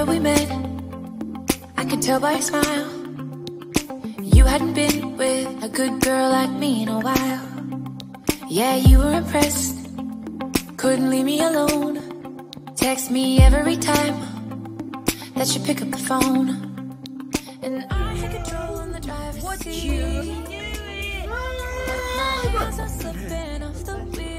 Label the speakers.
Speaker 1: that we met, I could tell by your smile. You hadn't been with a good girl like me in a while. Yeah, you were impressed, couldn't leave me alone. Text me every time that you pick up the phone. And I had control on the driver's seat. But my hands are slipping off the wheel.